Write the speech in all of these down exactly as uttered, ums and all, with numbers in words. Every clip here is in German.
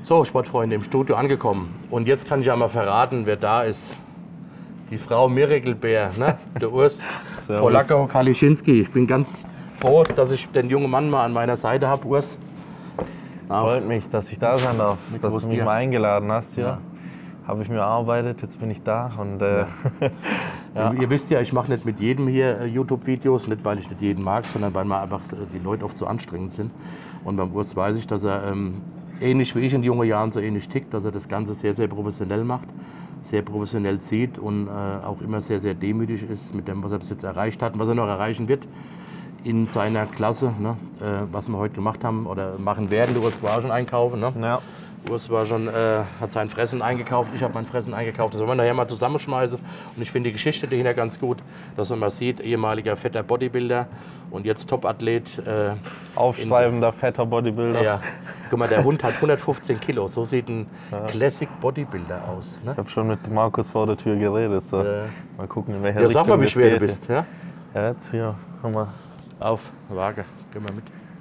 So, Sportfreunde, im Studio angekommen. Und jetzt kann ich ja mal verraten, wer da ist. Die Frau Miraclebär, ne? Der Urs Polacko-Kaliszynski. Ich bin ganz froh, dass ich den jungen Mann mal an meiner Seite habe, Urs. Freut mich, dass ich da sein darf, Mit dass du mich dir. mal eingeladen hast. Ja. Ja. Habe ich mir erarbeitet, jetzt bin ich da. Und, äh, Ja. ja. Ihr wisst ja, ich mache nicht mit jedem hier äh, YouTube-Videos, nicht weil ich nicht jeden mag, sondern weil mir einfach äh, die Leute oft so anstrengend sind. Und beim Urs weiß ich, dass er ähm, ähnlich wie ich in jungen Jahren so ähnlich tickt, dass er das Ganze sehr, sehr professionell macht, sehr professionell sieht und äh, auch immer sehr, sehr demütig ist mit dem, was er bis jetzt erreicht hat und was er noch erreichen wird in seiner Klasse, ne? äh, was wir heute gemacht haben oder machen werden. Der Urs war schon einkaufen. Ne? Ja. Urs war schon, äh, hat sein Fressen eingekauft, ich habe mein Fressen eingekauft. Das wollen wir nachher mal zusammenschmeißen. Und ich finde die Geschichte dahinter ganz gut, dass man mal sieht, ehemaliger fetter Bodybuilder und jetzt Topathlet. Äh, Aufstreibender, fetter Bodybuilder. Ja, guck mal, der Hund hat hundertfünfzehn Kilo. So sieht ein ja. Classic Bodybuilder aus. Ne? Ich habe schon mit Markus vor der Tür geredet. So. Äh, mal gucken, in welcher ja, Richtung sag mal, wie schwer geht. du bist. Ja? Ja, jetzt hier, komm mal. Auf, Waage, geh mal mit.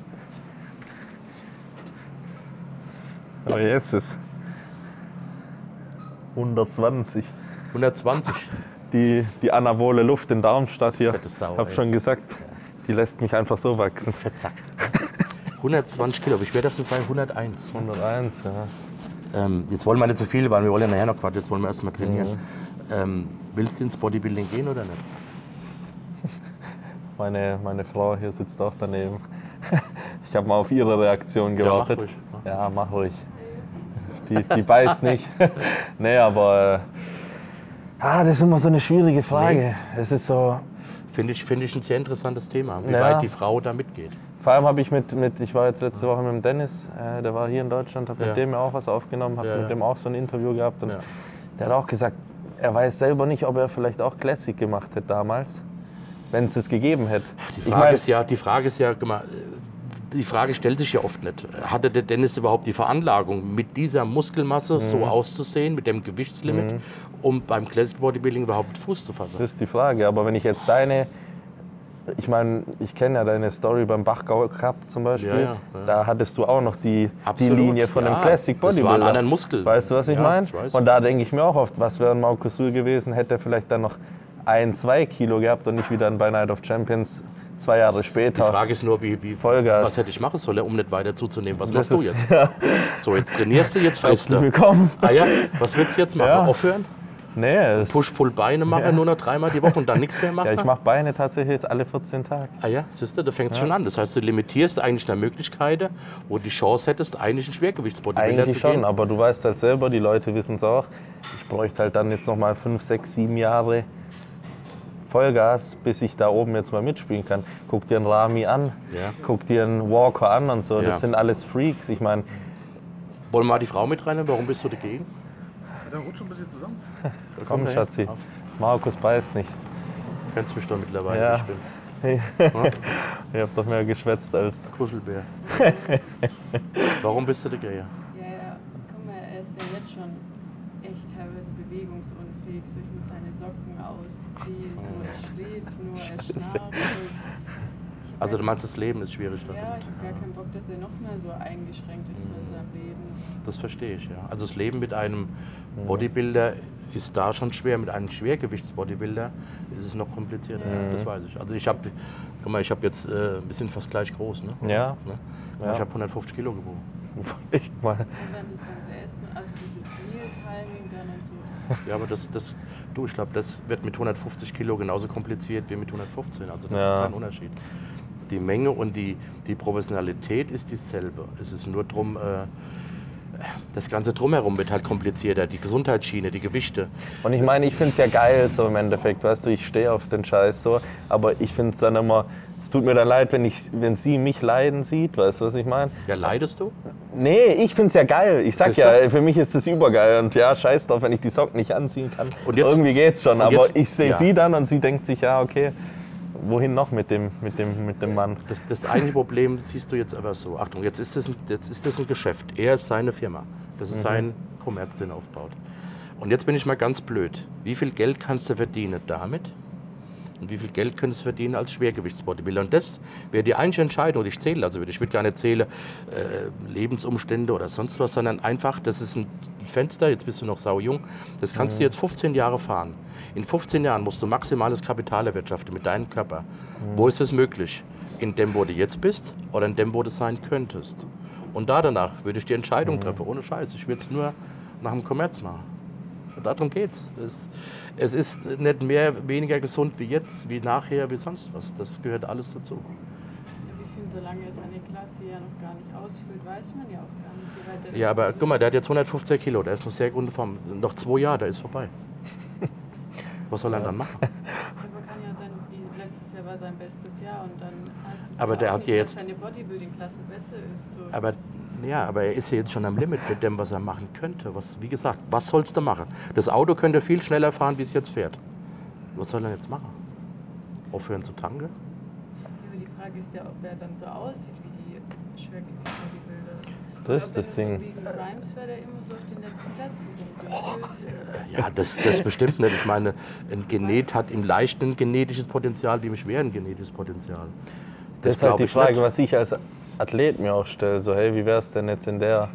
Aber jetzt ist hundertzwanzig. hundertzwanzig. Die, die anabole Luft in Darmstadt hier, Fette Sau, ich habe ey. schon gesagt, die lässt mich einfach so wachsen. Fettsack. hundertzwanzig Kilo, wie schwer darfst du sein? hunderteins. hunderteins, ja. Ähm, jetzt wollen wir nicht so viel, weil wir wollen ja nachher noch Quatsch, jetzt wollen wir erst mal trainieren. Mhm. Ähm, willst du ins Bodybuilding gehen oder nicht? Meine, meine Frau hier sitzt auch daneben. Ich habe mal auf ihre Reaktion gewartet. Ja, mach ruhig. Mach. Ja, mach ruhig. Die, die beißt nicht. Nee, aber äh, ah, das ist immer so eine schwierige Frage. Nee. Es ist so. Finde ich, find ich ein sehr interessantes Thema, wie ja. weit die Frau da mitgeht. Vor allem habe ich mit, mit, ich war jetzt letzte Woche mit dem Dennis, äh, der war hier in Deutschland, habe ja. mit dem ja auch was aufgenommen, habe ja. mit dem auch so ein Interview gehabt. Und ja. der hat auch gesagt, er weiß selber nicht, ob er vielleicht auch Classic gemacht hätte damals, wenn es es gegeben hätte. Die Frage, ich mein, ist ja, die Frage ist ja, die Frage stellt sich ja oft nicht. Hatte der Dennis überhaupt die Veranlagung, mit dieser Muskelmasse mhm. so auszusehen, mit dem Gewichtslimit, mhm. um beim Classic Bodybuilding überhaupt Fuß zu fassen? Das ist die Frage. Aber wenn ich jetzt deine, ich meine, ich kenne ja deine Story beim Bachgau Cup zum Beispiel, ja, ja, ja. da hattest du auch noch die, die Linie von ja, dem Classic Bodybuilder. Das war ein anderer Muskel. Weißt du, was ich ja, meine? Ich Und da denke ich mir auch oft, was wäre ein Markus Suhl gewesen, hätte er vielleicht dann noch ein, zwei Kilo gehabt und nicht wieder bei Night of Champions zwei Jahre später. Die Frage ist nur, wie, wie, was hätte ich machen sollen, um nicht weiter zuzunehmen? Was das machst du jetzt? Ja. So, jetzt trainierst du, jetzt frisst du. Willkommen. Ah ja, was willst du jetzt machen? Ja. Aufhören? Nee. Push-Pull-Beine machen, ja. nur noch dreimal die Woche und dann nichts mehr machen? Ja, ich mache Beine tatsächlich jetzt alle vierzehn Tage. Ah ja, siehst du, da fängt es ja. schon an. Das heißt, du limitierst eigentlich deine Möglichkeiten, wo du die Chance hättest, eigentlich ein Schwergewichtsbodybuilder eigentlich zu gehen. schon, aber du weißt halt selber, die Leute wissen es auch, ich bräuchte halt dann jetzt noch mal fünf, sechs, sieben Jahre Vollgas, bis ich da oben jetzt mal mitspielen kann. Guck dir einen Rami an, ja. guck dir einen Walker an und so. Ja. Das sind alles Freaks. Ich meine, wollen wir mal die Frau mit reinnehmen? Warum bist du dagegen? Da rutscht schon ein bisschen zusammen. Komm, Schatzi. Auf. Markus beißt nicht. Du kennst mich doch mittlerweile, ja. ich bin. Ja? Ich hab doch mehr geschwätzt als Kuschelbär. Warum bist du dagegen? Ja, ja, guck mal, er ist ja jetzt schon echt teilweise bewegungsunfähig. So, ich muss seine Socken ausziehen, so, er schläft nur, er schnarcht. Also du meinst, das Leben ist schwierig ja, damit? Ja, ich habe gar keinen Bock, dass er noch mehr so eingeschränkt ist in seinem Leben. Das verstehe ich, ja. Also das Leben mit einem Bodybuilder ist da schon schwer. Mit einem Schwergewichtsbodybuilder ist es noch komplizierter. Ja. Das weiß ich. Also ich habe, guck mal, ich habe jetzt, äh, wir sind fast gleich groß, ne? Ja. Ne? Ja. Ich habe hundertfünfzig Kilo gewogen. Echt mal. Und dann das ganze Essen, also dieses Meal-Timing dann und so. Ja, aber das, das, du, ich glaube, das wird mit hundertfünfzig Kilo genauso kompliziert wie mit hundertfünfzehn. Also das ja. ist kein Unterschied. Die Menge und die, die Professionalität ist dieselbe. Es ist nur drum, äh, das Ganze drumherum wird halt komplizierter, die Gesundheitsschiene, die Gewichte. Und ich meine, ich finde es ja geil so im Endeffekt, weißt du, ich stehe auf den Scheiß so, aber ich finde es dann immer, es tut mir dann leid, wenn, ich, wenn sie mich leiden sieht, weißt du, was ich meine? Ja, leidest du? Nee, ich finde es ja geil. Ich sag ja, für mich ist das übergeil und ja, scheiß drauf, wenn ich die Socken nicht anziehen kann. Und jetzt, irgendwie geht's schon, aber jetzt, ich sehe ja. sie dann und sie denkt sich, ja, okay, wohin noch mit dem, mit dem, mit dem Mann? Das, das eigentliche Problem siehst du jetzt aber so. Achtung, jetzt ist, das ein, jetzt ist das ein Geschäft. Er ist seine Firma. Das ist mhm. sein Kommerz, den er aufbaut. Und jetzt bin ich mal ganz blöd. Wie viel Geld kannst du verdienen damit, Und wie viel Geld können sie verdienen als Schwergewichtsbodybuilder? Und das wäre die einzige Entscheidung, die ich zähle. Also ich würde gar nicht zählen, äh, Lebensumstände oder sonst was, sondern einfach, das ist ein Fenster, jetzt bist du noch saujung, das kannst mhm. du jetzt fünfzehn Jahre fahren. In fünfzehn Jahren musst du maximales Kapital erwirtschaften mit deinem Körper. Mhm. Wo ist es möglich? In dem, wo du jetzt bist oder in dem, wo du sein könntest? Und da danach würde ich die Entscheidung mhm. treffen, ohne Scheiß. Ich würde es nur nach dem Kommerz machen. Darum geht's. Es, es ist nicht mehr, weniger gesund wie jetzt, wie nachher, wie sonst was. Das gehört alles dazu. Ich finde, solange es eine Klasse ja noch gar nicht ausfüllt, weiß man ja auch gar nicht, wie weit der Ja, aber guck mal, der hat jetzt hundertfünfzig Kilo, der ist noch sehr gut in Form. Noch zwei Jahre, der ist vorbei. Was soll er dann machen? Aber kann ja sein, die, letztes Jahr war sein bestes Jahr und dann heißt es aber ja der auch hat nicht, ja dass jetzt seine Bodybuilding-Klasse besser ist. So. Aber, ja, aber er ist ja jetzt schon am Limit mit dem, was er machen könnte. Was, wie gesagt, was sollst du machen? Das Auto könnte viel schneller fahren, wie es jetzt fährt. Was soll er jetzt machen? Aufhören zu tanken? Ja, aber die Frage ist ja, ob er dann so aussieht wie die Schwergewicht-Bodybuilder. Das ist das Ding. So wie Grimes wäre der immer so auf den letzten Plätzen rumgespielt. Ja, das, das bestimmt nicht. Ich meine, ein Genet hat im Leichten ein genetisches Potenzial, wie im Schweren ein genetisches Potenzial. Das, das ist halt die Frage, nicht. Was ich als Athlet mir auch stelle. So, hey, wie wäre es denn jetzt in der,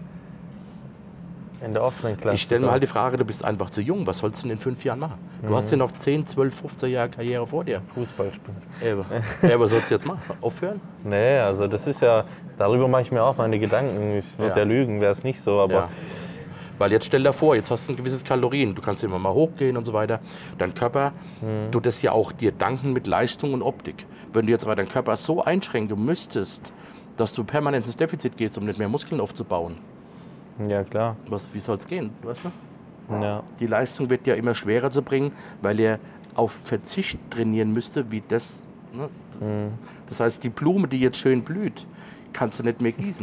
in der offenen Klasse? Ich stelle mir halt die Frage, du bist einfach zu jung. Was sollst du denn in fünf Jahren machen? Du mhm. hast ja noch zehn, zwölf, fünfzehn Jahre Karriere vor dir. Fußball spielen. Ja, aber was sollst du jetzt machen? Aufhören? Nee, also das ist ja, darüber mache ich mir auch meine Gedanken. Ich würde ja. ja lügen, wäre es nicht so, aber... Ja. Weil jetzt stell dir vor, jetzt hast du ein gewisses Kalorien, du kannst immer mal hochgehen und so weiter. Dein Körper mhm. tut das ja auch dir danken mit Leistung und Optik. Wenn du jetzt aber deinen Körper so einschränken müsstest, dass du permanent ins Defizit gehst, um nicht mehr Muskeln aufzubauen. Ja, klar. Was, wie soll es gehen, weißt du? Ja. Die Leistung wird ja immer schwerer zu bringen, weil er auf Verzicht trainieren müsste, wie das. Ne? Mhm. Das heißt, die Blume, die jetzt schön blüht, kannst du nicht mehr gießen.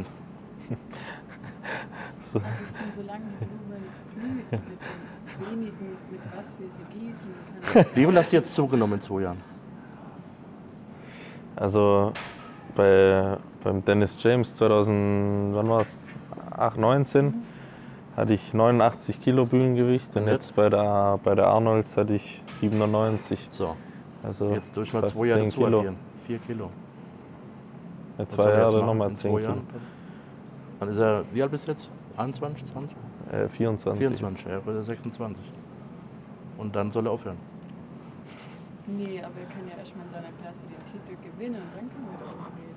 So. Solange die Blume blüht, mit den wenigen, mit was wir sie gießen kann. Wie viel hast du jetzt zugenommen in zwei Jahren? Also bei, beim Dennis James zweitausend, wann war es? acht, neunzehn, mhm. hatte ich neunundachtzig Kilo Bühnengewicht und, und jetzt, jetzt bei der, bei der Arnolds hatte ich siebenundneunzig. So, also jetzt durch mal zwei Jahre dazu addieren. vier Kilo. Ja, zwei Jahre nochmal zehn Kilo. Dann ist er, wie alt bist du jetzt? einundzwanzig, zwanzig? Äh, vierundzwanzig. vierundzwanzig, er wird sechsundzwanzig. Und dann soll er aufhören. Nee, aber er kann ja erstmal in seiner Klasse den Titel gewinnen und dann können wir darüber reden.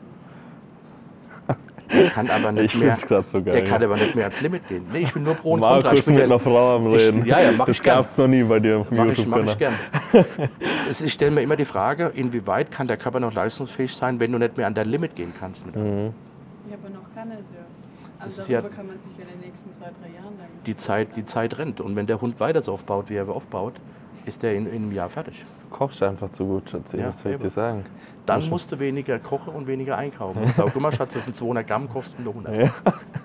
Er kann aber nicht ich mehr. So geil, der kann ja. aber nicht mehr ans Limit gehen. Nee, ich bin nur pro und Markus contra. Ich bin mit ja, einer Frau am Reden. Ich, ja, ja, mach das ich gern. gab's noch nie bei dir auf dem mach YouTube-Kanal. Ich, mach ich gern. Ich stelle mir immer die Frage, inwieweit kann der Körper noch leistungsfähig sein, wenn du nicht mehr an dein Limit gehen kannst. Mit mhm. Ja, aber noch kann er es ja. Also darüber ja, kann man sich in den nächsten zwei, drei Jahren dann... Die Zeit, die Zeit rennt. Und wenn der Hund weiter so aufbaut, wie er aufbaut, ist der in, in einem Jahr fertig. Du kochst einfach zu gut, Schatz. Ja, was soll ich dir sagen? Dann musst du weniger kochen und weniger einkaufen. Ja. Guck mal, Schatz, das sind zweihundert Gramm, kosten nur hundert. Ja.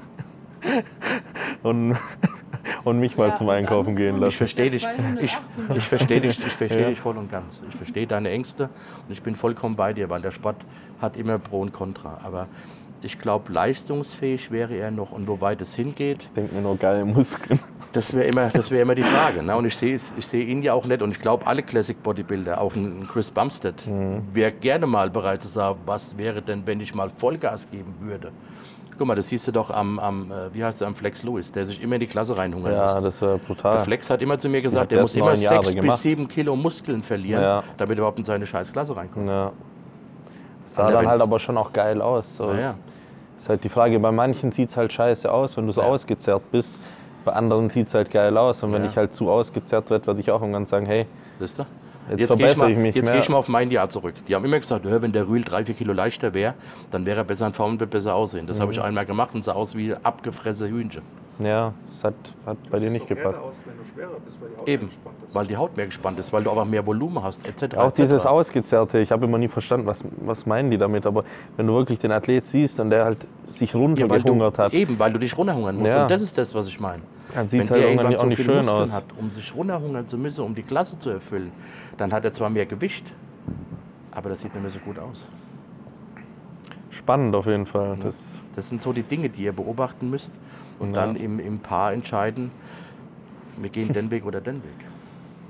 Und, und mich mal ja, zum Einkaufen gehen lassen. Ich verstehe dich, ich, ich verstehe dich, ich verstehe ja. dich voll und ganz. Ich verstehe deine Ängste und ich bin vollkommen bei dir, weil der Sport hat immer Pro und Contra. Aber ich glaube, leistungsfähig wäre er noch. Und wo weit es hingeht... Ich denke mir nur geile Muskeln. Das wäre immer, das wär immer die Frage. Ne? Und ich sehe ich seh ihn ja auch nicht. Und ich glaube, alle Classic Bodybuilder, auch ein Chris Bumstead, mhm. wäre gerne mal bereit zu sagen, was wäre denn, wenn ich mal Vollgas geben würde. Guck mal, das siehst du doch am, am wie heißt der, am Flex Lewis, der sich immer in die Klasse reinhungern ja, lässt. Ja, das wäre brutal. Der Flex hat immer zu mir gesagt, der muss immer sechs bis sieben Kilo Muskeln verlieren, ja. damit er überhaupt in seine scheiß Klasse reinkommt. Ja. Das sah dann halt aber schon auch geil aus. So. Ja, ja. Ist halt die Frage, bei manchen sieht es halt scheiße aus, wenn du so ja. ausgezerrt bist. Bei anderen sieht es halt geil aus. Und wenn ja. ich halt zu ausgezerrt werde, würde ich auch irgendwann sagen, hey, Siehst du? jetzt, jetzt verbessere ich, ich mich Jetzt mehr. gehe ich mal auf mein Jahr zurück. Die haben immer gesagt, wenn der Rühl drei, vier Kilo leichter wäre, dann wäre er besser in Form und wird besser aussehen. Das mhm. habe ich einmal gemacht und sah aus wie abgefressene Hühnchen. Ja, das hat, hat bei dir nicht gepasst. Aus, wenn du schwerer bist, weil die Haut Eben, gespannt ist. weil die Haut mehr gespannt ist, weil du aber mehr Volumen hast, et cetera. Auch et cetera. dieses Ausgezerrte, ich habe immer nie verstanden, was, was meinen die damit, aber wenn du wirklich den Athlet siehst und der halt sich runtergehungert ja, hat. Eben, weil du dich runterhungern musst ja. und das ist das, was ich meine. Dann sieht es halt irgendwann auch nicht schön Muskeln aus. Hat, um sich runterhungern zu müssen, um die Klasse zu erfüllen, dann hat er zwar mehr Gewicht, aber das sieht nicht mehr so gut aus. Spannend auf jeden Fall. Das, das sind so die Dinge, die ihr beobachten müsst und ja. dann im, im Paar entscheiden, wir gehen den Weg oder den Weg.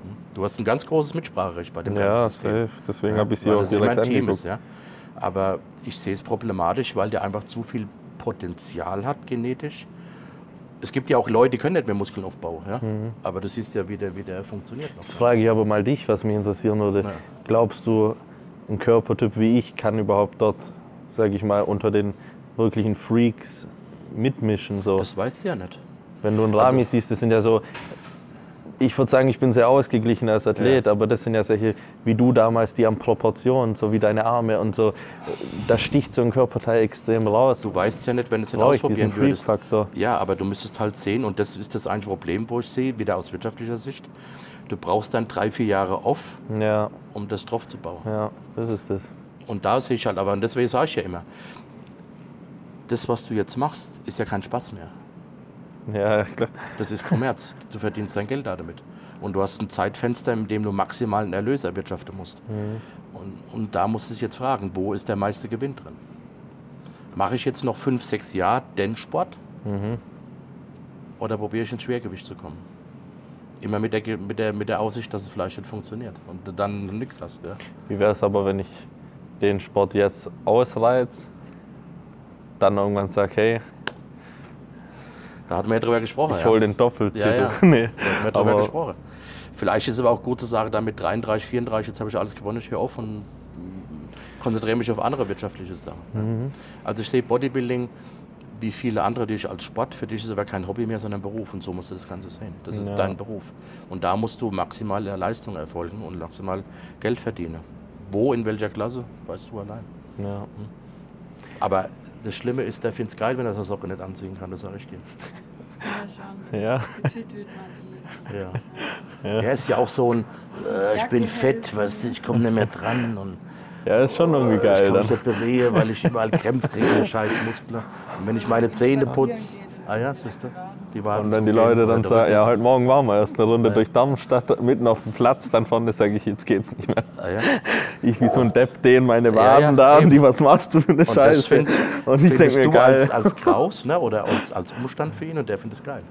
Du hast ein ganz großes Mitspracherecht bei dem Ja, ganzen System. safe. Deswegen Ja, habe ich sie weil auch das immer direkt ein Team angeguckt. ist, ja. Aber ich sehe es problematisch, weil der einfach zu viel Potenzial hat, genetisch. Es gibt ja auch Leute, die können nicht mehr Muskeln aufbauen, ja? Mhm. Aber das ist ja, wie der, wie der funktioniert. Noch. Jetzt frage ich aber mal dich, was mich interessieren würde. Ja. Glaubst du, ein Körpertyp wie ich kann überhaupt dort, sage ich mal, unter den wirklichen Freaks mitmischen? So? Das weißt du ja nicht. Wenn du einen Rami Also- siehst, das sind ja so, ich würde sagen, ich bin sehr ausgeglichen als Athlet, Ja. aber das sind ja solche, wie du damals, die haben Proportionen, so wie deine Arme und so. Da sticht so ein Körperteil extrem raus. Du weißt ja nicht, wenn du es nicht Brauche ich diesen ausprobieren würdest. Freak-Faktor. Ja, aber du müsstest halt sehen, und das ist das eigentliche Problem, wo ich sehe, wieder aus wirtschaftlicher Sicht. Du brauchst dann drei, vier Jahre off, Ja, um das drauf zu bauen. ja, das ist das. Und da sehe ich halt, aber und deswegen sage ich ja immer, das, was du jetzt machst, ist ja kein Spaß mehr. Ja, klar. Das ist Kommerz. Du verdienst dein Geld damit. Und du hast ein Zeitfenster, in dem du maximalen Erlös erwirtschaften musst. Mhm. Und, und da musst du dich jetzt fragen, wo ist der meiste Gewinn drin? Mache ich jetzt noch fünf, sechs Jahre den Sport Mhm. oder probiere ich ins Schwergewicht zu kommen? Immer mit der, Ge- mit der, mit der Aussicht, dass es vielleicht nicht funktioniert und du dann nichts hast. Ja? Wie wäre es aber, wenn ich den Sport jetzt ausreiz, dann irgendwann sage, hey, Da hatten wir ja drüber gesprochen. ich ja. hole den Doppeltitel. Ja, ja. Nee. Da hatten wir drüber Aber gesprochen. Vielleicht ist es aber auch gut zu sagen, dann mit dreiunddreißig, vierunddreißig, jetzt habe ich alles gewonnen, ich höre auf und konzentriere mich auf andere wirtschaftliche Sachen. Mhm. Also ich sehe Bodybuilding wie viele andere, die ich als Sport, für dich ist es aber kein Hobby mehr, sondern ein Beruf und so musst du das Ganze sehen. Das ist Ja. dein Beruf. Und da musst du maximale Leistung erfolgen und maximal Geld verdienen. Wo, in welcher Klasse, weißt du allein. ja. Aber das Schlimme ist, der findet es geil, wenn er das Socke nicht anziehen kann, das sage ich dir. Ja, schon. Ja. Petit wird man eh. Ja. Ja. Er ist ja auch so ein, äh, ich bin Jacke fett, helfen. weißt du, ich komme nicht mehr dran und Ja, ist schon irgendwie ich geil kann dann. mich nicht bewegen, weil ich überall Krämpfe kriege, scheiß Muskeln. Und wenn ich meine Zähne putze, ah ja, siehst du, die Waden Und wenn die zugehen Leute oder dann der sagen, Rücken. ja, heute Morgen waren wir erst eine Runde Ja. durch Darmstadt, mitten auf dem Platz, dann vorne sage ich, jetzt geht's nicht mehr. Ah, ja. Ich wie so ein Depp dehne meine Ja, Waden ja, da an, eben. die, was machst du für eine Und das Scheiße? find, und ich denke findest mir, du geil. als, als Kraus, ne, oder als, als Umstand für ihn und der findet es geil.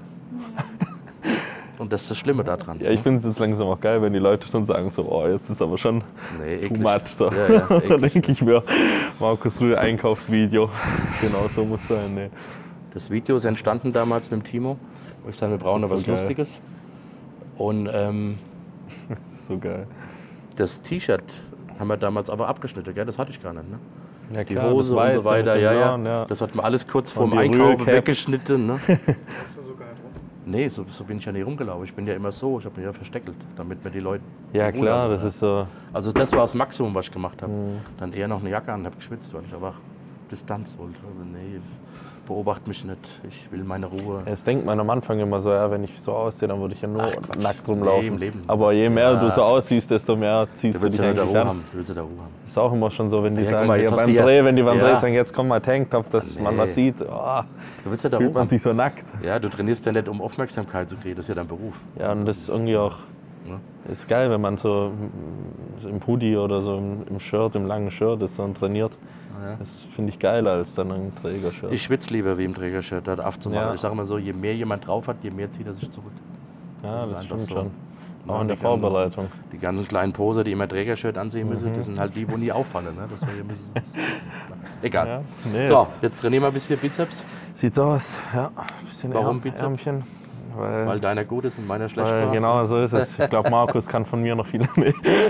Und das ist das Schlimme daran. Ja, ich finde es jetzt langsam auch geil, wenn die Leute schon sagen, so, oh, jetzt ist aber schon Nee, too eklig. much. So. Ja, ja, da eklig. denke ich mir, Markus Rühl Einkaufsvideo. Genau so muss sein. Nee. Das Video ist entstanden damals mit dem Timo, wo ich sage, wir brauchen Das noch ist was so geil. Lustiges. Und ähm, Das ist so geil. das T-Shirt haben wir damals aber abgeschnitten, gell? Das hatte ich gar nicht. Ne? Ja, Die klar, Hose das und Weiße so weiter, mit dem ja, ja, Blauen, ja. Das hat man alles kurz vorm die Einkaufen Rühlcap. weggeschnitten. Ne? Ist da so geil drauf? Nee, so, so bin ich ja nie rumgelaufen. Ich bin ja immer so, ich habe mich ja versteckelt, damit mir die Leute. Ja, in Ruhe klar, lassen, das ja. ist so. Also das war das Maximum, was ich gemacht habe. Mhm. Dann eher noch eine Jacke an, habe geschwitzt, weil ich einfach Distanz wollte. Also nee, beobacht mich nicht. Ich will meine Ruhe. Das denkt man am Anfang immer so, ja, wenn ich so aussehe, dann würde ich ja nur Ach, Quatsch. nackt Nee, rumlaufen. im Leben. Aber je mehr Ja. du so aussiehst, desto mehr ziehst Du du willst dich ja da eigentlich Ruhe an. haben. Du willst ja da Ruhe haben. Ist auch immer schon so, wenn die Ja, guck sagen, mal, jetzt hier hast beim du ja- Dreh, wenn die beim Ja. Dreh sagen, jetzt komm mal Tanktop, dass man Nee. was sieht, oh, Du willst ja da fühlt Ruhe man haben. sich so nackt. Ja, du trainierst ja nicht, um Aufmerksamkeit zu kriegen. Das ist ja dein Beruf. Ja, und das ist irgendwie auch, Ne? ist geil, wenn man so so im Hoodie oder so im, im Shirt, im langen Shirt ist und trainiert. Ja. Das finde ich geiler als dann ein Trägershirt. Ich schwitze lieber wie im Trägershirt, das aufzumachen. Ja. Ich sage mal so, je mehr jemand drauf hat, je mehr zieht er sich zurück. ja, das ist das einfach stimmt so. schon. Ja, Auch in der die ganzen- Vorbereitung. Die ganzen kleinen Poser, die immer Trägershirt ansehen müssen, Mhm. das sind halt die, wo nie auffallen. Ne? Das wir müssen. Egal. Ja, nee, So, es jetzt trainieren wir ein bisschen Bizeps, sieht so aus. Ja, ein bisschen Warum Ärm- Bizeps? Ärmchen. Weil, weil deiner gut ist und meiner schlecht weil war. genau so ist es. Ich glaube, Markus kann von mir noch viel mehr.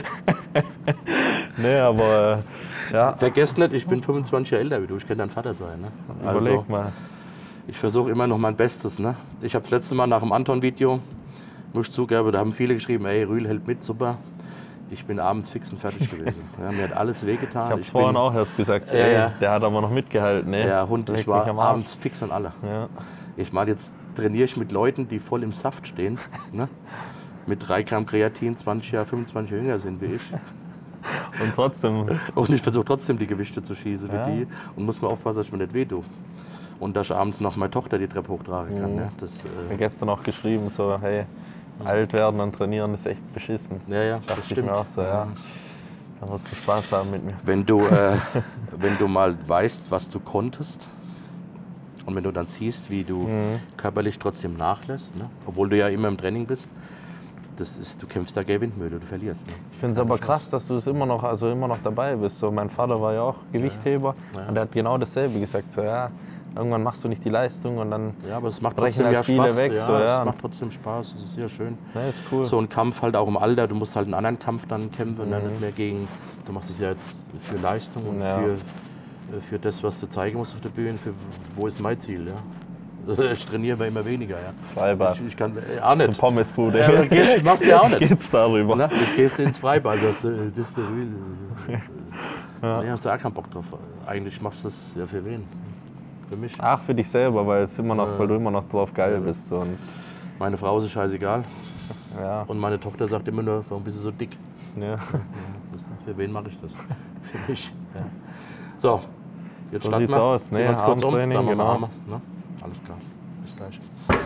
nee, aber äh, ja, Vergesst nicht, ich bin fünfundzwanzig Jahre älter wie du, ich kann dein Vater sein. Ne? Also, überleg mal. ich versuche immer noch mein Bestes. Ne? Ich habe das letzte Mal nach dem Anton-Video, muss ich zugeben, da haben viele geschrieben, ey, Rühl hält mit, super. Ich bin abends fix und fertig gewesen. Ja, mir hat alles wehgetan. Ich habe es vorhin bin, auch erst gesagt, Ja, ey, ja. der hat aber noch mitgehalten. Nee, Ja, Hund, ich leck war mich am Arsch. abends fix und alle. Ja. Ich meine, jetzt trainiere ich mit Leuten, die voll im Saft stehen. Ne? Mit drei Gramm Kreatin, zwanzig Jahre, fünfundzwanzig Jahre jünger sind wie ich. Und trotzdem, Und ich versuche trotzdem die Gewichte zu schießen wie Ja. die und muss mir aufpassen, dass ich mir nicht wehtue. Und dass ich abends noch meine Tochter die Treppe hochtragen kann. Mhm. Ja, das, ich habe äh, gestern auch geschrieben, so, hey, alt werden und trainieren ist echt beschissen. ja, ja, Dachte das ich mir stimmt. auch so, ja. Da musst du Spaß haben mit mir. Wenn du, äh, wenn du mal weißt, was du konntest und wenn du dann siehst, wie du Mhm. körperlich trotzdem nachlässt, ne? Obwohl du ja immer im Training bist, das ist, du kämpfst da gegen Windmühle, du verlierst. Ne? Ich finde es aber krass, dass du es immer noch, also immer noch dabei bist. So, mein Vater war ja auch Gewichtheber ja. Ja. und er hat genau dasselbe gesagt. So, ja, irgendwann machst du nicht die Leistung und dann ja, aber es macht brechen trotzdem halt ja viele Spaß. weg. Ja, so, ja. Es macht trotzdem Spaß, das ist sehr schön. Ja, ist cool. So ein Kampf halt auch im Alter, du musst halt einen anderen Kampf dann kämpfen, Mhm. dann nicht mehr gegen, du machst es ja jetzt für Leistung und Ja. für, für das, was du zeigen musst auf der Bühne, für wo ist mein Ziel. Ja? Ich trainiere aber immer weniger. Ja. Freibad. Ich, ich kann äh, auch nicht. Pommesbude. Ja, gehst, machst du ja auch nicht. Geht's darüber? Na, jetzt gehst du ins Freibad, das, das ist der Real. Ja. Nee, hast du auch keinen Bock drauf. Eigentlich machst du das ja für wen? Für mich. Ach, für dich selber, weil, es immer noch, Ja. weil du immer noch drauf geil Ja. bist. So. Und, Meine Frau ist scheißegal. ja. Und meine Tochter sagt immer nur, warum bist du so dick? Ja. Ja, für wen mache ich das? Für mich. Ja. So, jetzt So starten sieht's wir. aus. Ziehen Nee, wir uns kurz um, dann Armtraining, machen wir genau. Arme. Ne? Alles klar. Bis gleich.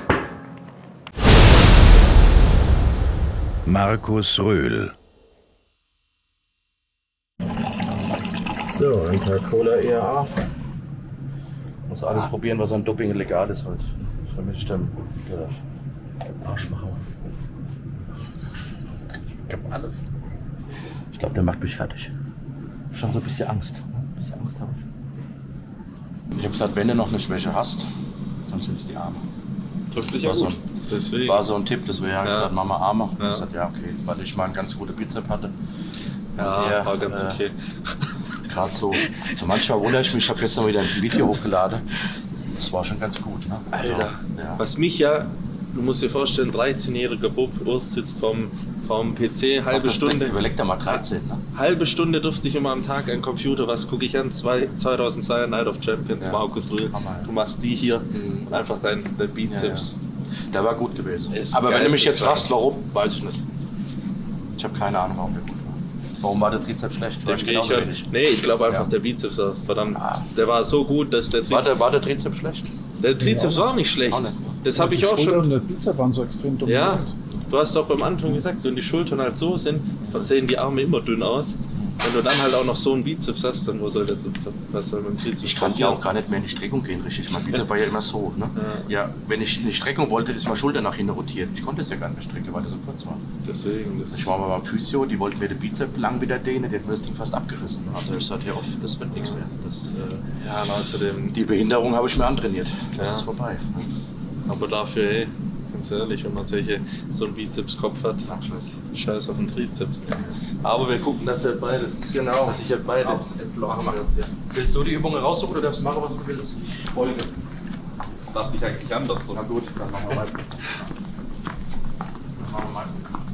Markus Röhl. So, ein Tag Cola E R A. Muss alles probieren, was an Doping legal ist heute. Damit ich dann den Arsch verhauen. Ich hab alles. Ich glaube, der macht mich fertig. Schon so ein bisschen Angst. Ein bisschen Angst habe ich. Ich habe gesagt, wenn du noch eine Schwäche hast, dann sind es die Arme. Trifft dich War ja so, gut. ein, Deswegen. war so ein Tipp, das wäre ja gesagt, Mama Arme. Ja. Ich sagte, ja okay, weil ich mal einen ganz guten Bizep hatte. Ja, Ja, war ganz äh, okay. Gerade so, so manchmal wundere ich mich, ich habe gestern wieder ein Video hochgeladen. Das war schon ganz gut. Ne? Alter, Also, ja. was mich ja, du musst dir vorstellen, dreizehn-jähriger Bub, Urs sitzt vorm, vorm P C, halbe das Stunde. Denk, überleg da mal dreizehn. Ne? Halbe Stunde durfte ich immer am Tag einen Computer, was gucke ich an? Zwei, zweitausendzwei Night of Champions, Ja. Markus Rühl. Hammer, ja. Du machst die hier Mhm. und einfach dein, dein Bizeps. Der war gut gewesen. Ist Aber wenn du mich jetzt geisteskrank. fragst, warum, weiß ich nicht. Ich habe keine Ahnung, warum der gut war. Warum war der Trizeps schlecht? Den Weiß gehe ich genauso halt, wenig. nee, ich glaube einfach, Ja. der Bizeps war verdammt. Ah. Der war so gut, dass der War Trizeps. der, war der Trizeps schlecht? Der Trizeps war nicht schlecht. Auch nicht. Das habe ich auch Die Schulter schon. und der Bizep waren so extrem Ja, dominant. du hast doch beim Anfang gesagt, wenn die Schultern halt so sind, sehen die Arme immer dünn aus. Wenn du dann halt auch noch so einen Bizeps hast, dann wo soll der, was soll mit dem Trizeps Ich kann ja passieren? auch gar nicht mehr in die Streckung gehen, richtig. Mein Bizep war ja immer so. Ne? Ja. wenn ich in die Streckung wollte, ist meine Schulter nach hinten rotiert. Ich konnte es ja gar nicht mehr strecken, weil der so kurz war. Deswegen, das Ich war mal beim Physio, die wollten mir den Bizep lang wieder dehnen, die hat mir das Ding fast abgerissen. Also ich sagte, hier auf, das wird nichts mehr. Das, äh, ja, und außerdem, die Behinderung habe ich mir antrainiert. Das Ja. ist vorbei. aber dafür, hey, ganz ehrlich, wenn man solche, so einen Bizepskopf hat, Ach, scheiße. scheiß auf den Trizeps. Aber wir gucken, dass wir beides, Genau. dass ich halt beides entlocken wird. Ja. Willst du die Übungen raussuchen oder darfst du machen, was du willst? Ich folge. Das dachte ich eigentlich anders. Na gut, dann machen wir weiter. Dann machen wir weiter.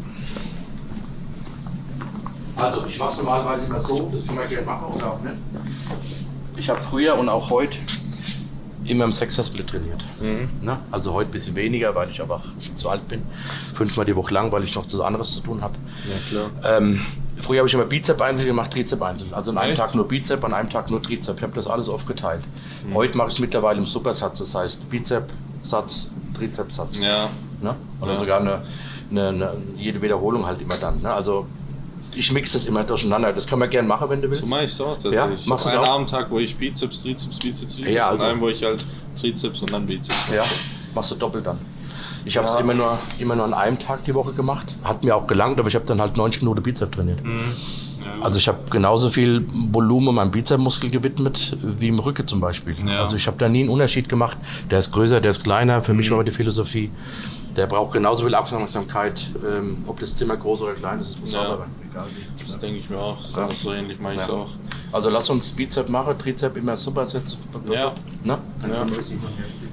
Also, ich mache es normalerweise immer so, das kann man gerne machen oder auch nicht. Ich habe früher und auch heute immer im Sechser-Split trainiert. Mhm. Ne? Also heute ein bisschen weniger, weil ich einfach zu alt bin. Fünfmal die Woche lang, weil ich noch zu anderes zu tun hatte. Ja, klar. Ähm, früher habe ich immer Bizep einzeln gemacht, Trizep einzeln. Also an einem Echt? Tag nur Bizep, an einem Tag nur Trizep. Ich habe das alles aufgeteilt. Heute mache ich es mittlerweile im Supersatz. Das heißt Bizep-Satz, Trizep-Satz. Ja. Ne? Oder Ja. sogar eine, eine, eine, jede Wiederholung halt immer dann. Ne? Also ich mixe das immer durcheinander. Das können wir gerne machen, wenn du willst. So mache ich es auch. Ja, Ich machst habe du's einen auch? Abendtag, wo ich Bizeps, Trizeps, Bizeps, Trizeps Ja, also- und einen, wo ich halt Trizeps und dann Bizeps. Ja, machst du doppelt dann. Ich habe es Ja. immer, nur, immer nur an einem Tag die Woche gemacht. Hat mir auch gelangt, aber ich habe dann halt neunzig Minuten Bizep trainiert. Ja, Also ich habe genauso viel Volumen meinem Bizepsmuskel gewidmet wie im Rücken zum Beispiel. Ja. Also ich habe da nie einen Unterschied gemacht. Der ist größer, der ist kleiner. Für mich war die Philosophie, der braucht genauso viel Aufmerksamkeit, ähm, ob das Zimmer groß oder klein ist. Das muss Ja. sauber werden, egal wie. das denke ich mir auch. So, Ja. so ähnlich mache ich es Ja. auch. Also lass uns Bizep machen, Trizep immer Supersätze. Ja. Ne? Dann Ja. können wir das nicht mehr.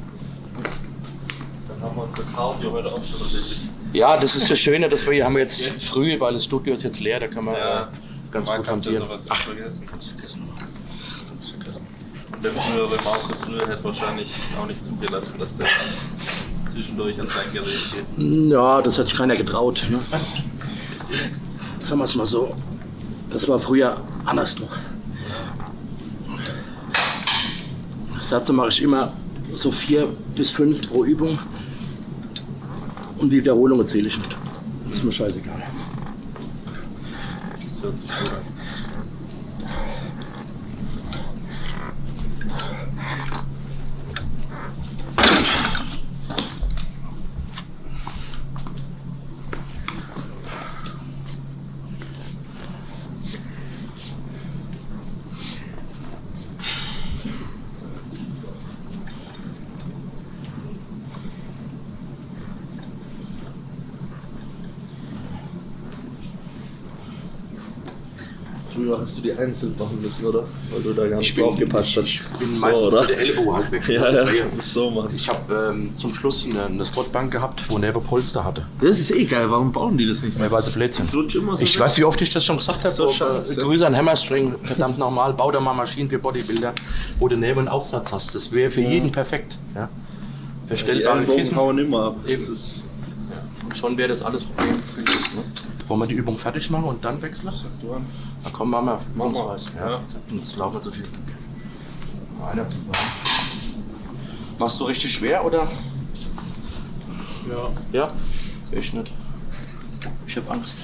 Dann haben wir unser Cardio heute auch schon erledigt. Ja, das ist das Schöne, dass wir hier haben wir jetzt früh, weil das Studio ist jetzt leer, da können wir Ja. äh, ganz Man gut kann ja hantieren. sowas Ach, vergessen. ganz vergessen. Ganz vergessen. Und der frühere Markus Rühl hätte wahrscheinlich auch nicht zugelassen, dass der zwischendurch an sein Gerät geht. Ja, das hat sich keiner getraut. Ne? Sagen wir es mal so. Das war früher anders noch. Sätze mache ich immer so vier bis fünf pro Übung. Und die Wiederholungen zähle ich nicht. Das ist mir scheißegal. Das hört sich gut an. Früher hast du die einzeln machen müssen, oder? Weil du da gar nicht drauf gepasst hast. Ich bin so, meistens oder? mit der Ellbogen halt weg. Ja, Das ja, ja. so machen. Ich habe ähm, zum Schluss eine, eine Squatbank gehabt, wo Neve Polster hatte. Das ist eh geil, warum bauen die das nicht mehr? Weil sie blöd sind. Ich, immer so Ich weiß, wie oft ich das schon gesagt habe. So So scheiße. Grüße an Hammerstring, verdammt nochmal, bau da mal Maschinen für Bodybuilder, wo du Neve einen Aufsatz hast. Das wäre für jeden perfekt. Ja. Die Verstellbare Ellbogen Kissen. hauen immer ab. Eben. Das ist, Und schon wäre das alles Problem gelöst. Ne? Wollen wir die Übung fertig machen und dann wechseln? du an. Na komm, machen wir. Machen wir. was. Ja. Ja. Jetzt laufen wir zu viel. Einer zu warm. Machst du richtig schwer oder? Ja. Ja? Ich nicht. Ich habe Angst.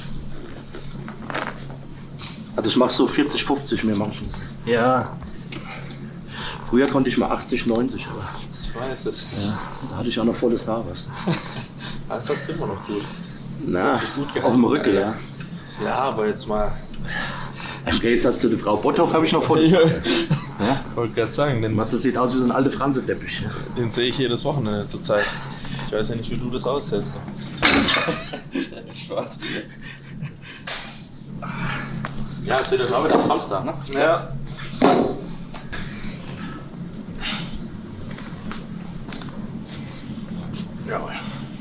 Also ich mache so vierzig, fünfzig mehr manchen. Ja. Früher konnte ich mal achtzig, neunzig, aber Ich weiß es. ja, da hatte ich auch noch volles Haar, weißt du. Das hast du immer noch gut. Na, hat sich gut gehalten. auf dem Rücken, ja. Ja, aber jetzt mal. Im Gegensatz zu der Frau Botthoff habe ich noch volles Haar. Ja? Ich wollte gerade sagen, den, Das sieht aus wie so ein alter Fransenteppich. den sehe ich jedes Wochenende zur Zeit. Ich weiß ja nicht, wie du das aushältst. Spaß. Ja, es wird auch wieder am Samstag, ne? Ja. Jawohl.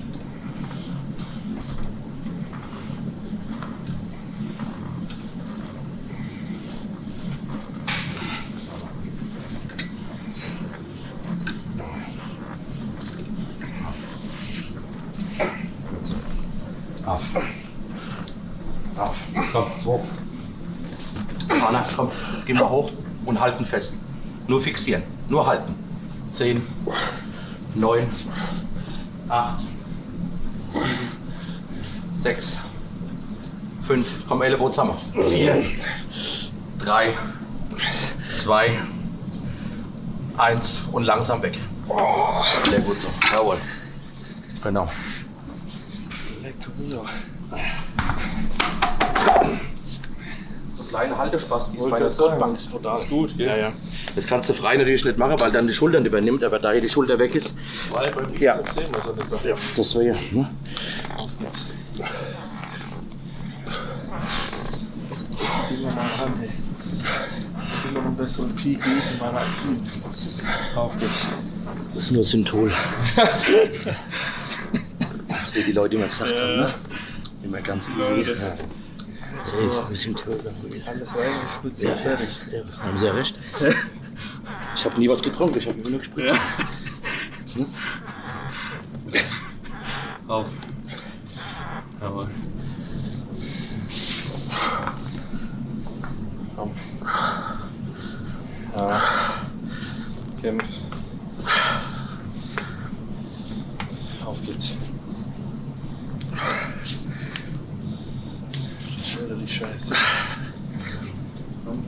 Auf. Auf. Komm, so. Anna, komm, jetzt gehen wir hoch und halten fest. Nur fixieren, nur halten. Zehn, neun, acht, sieben, sechs, fünf, komm, Ellenbogen zusammen. Vier, drei, zwei, eins und langsam weg. Sehr gut so, jawohl. Genau. Lecker, So kleine Haltespastis Wollte bei der gerade sagen. Squatbank ist brutal. Ist gut, gell? Ja, ja. Das kannst du frei natürlich nicht machen, weil dann die Schultern übernimmt, aber da hier die Schulter weg ist, Weil beim Ja. Bizeps sehen wir so eine Sache. ja, das wäre ne? Gehen wir mal ran, hey. Ich will noch einen besseren Peak wie ich in meiner Aktiven. Auf geht's. Das ist nur Synthol. Das wie die Leute immer gesagt haben, ne? Immer ganz easy. Ja. So. Echt, ein Synthol. Alles reingespritzt Ja, und fertig. ja, haben Sie ja recht. Ich habe nie was getrunken, ich habe immer nur gespritzt. Ja. Auf. Jawohl. Komm. Ja. Kämpf. Auf geht's. Schilder die Scheiße. Komm.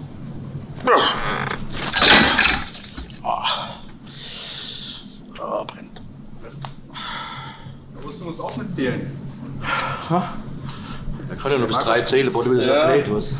Oh, brennt. Da musst du uns auch mitzählen. Er kann ja nur bis drei zählen, Boah, du bist ja Ja. blöd, was.